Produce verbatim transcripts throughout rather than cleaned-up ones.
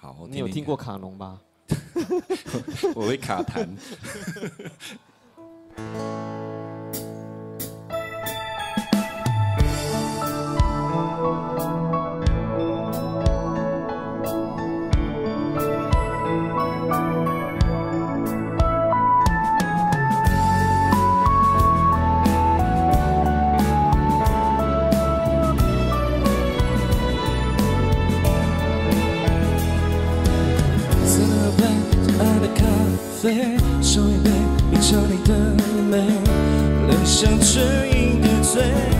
好， 你有听过卡农吧？ 我会卡痰。 手一杯，品尝你的美，留下唇印的嘴。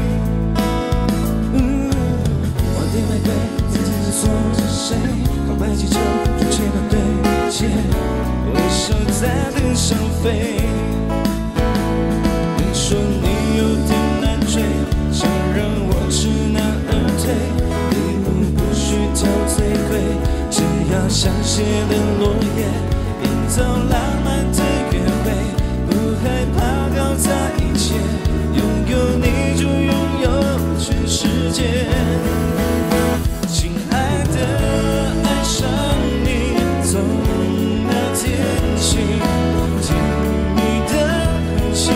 嗯，我点玫瑰，自己是错是谁？告白气球，竹签的对接，微笑在天上飞。你说你有点难追，想让我知难而退，礼物不需挑最贵，只要香榭的落叶，营造浪漫的约会，不害怕搞砸一切，拥有你就拥有全世界。亲爱的，爱上你从那天起，甜蜜的很轻。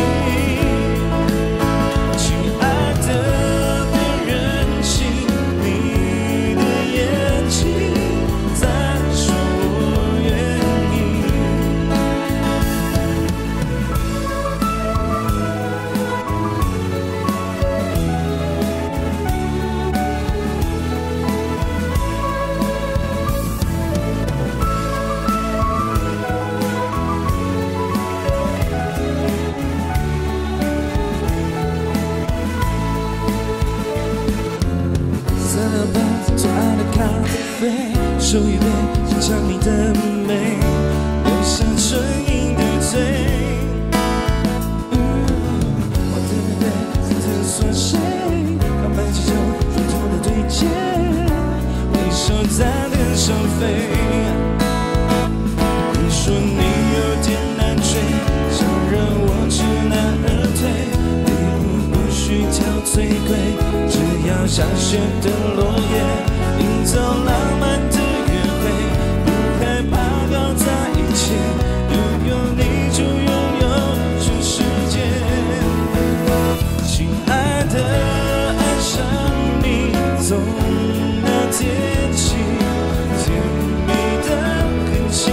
亲爱的，别任性，你的眼睛在说我愿意。色吧，最爱的咖啡，手一杯，品尝你的美，留下唇印的嘴。嗯，我的玫瑰，此刻算谁？告白气球，冲突的对接，微笑在天上飞。你说你有点难追，想让我知难而退，礼物不需挑最贵，只要香榭的落叶，营造浪漫的约会，不害怕搞砸一切，拥有你就拥有全世界。亲爱的，爱上你从那天起，甜蜜的很轻。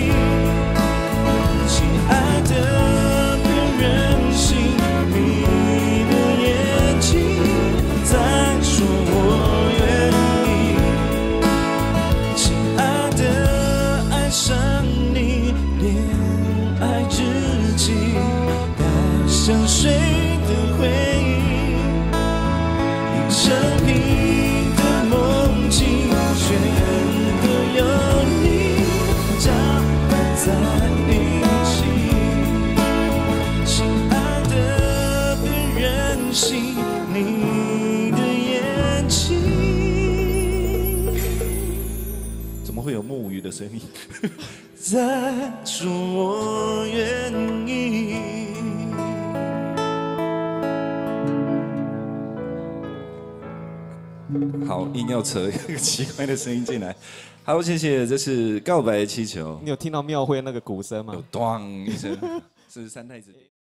亲爱的，别任性，你的眼睛在说我愿意。亲爱的，爱上你，恋爱日记，带香水的回忆，一生平的梦境，全都有你搅拌在一起。亲爱的，别任性，你的眼睛。 怎么会有木鱼的声音？ 在说我愿意。 好，硬要扯一个奇怪的声音进来。好，谢谢，这是告白气球， 你有听到庙会那个鼓声吗？ 有咣一声，是三太子。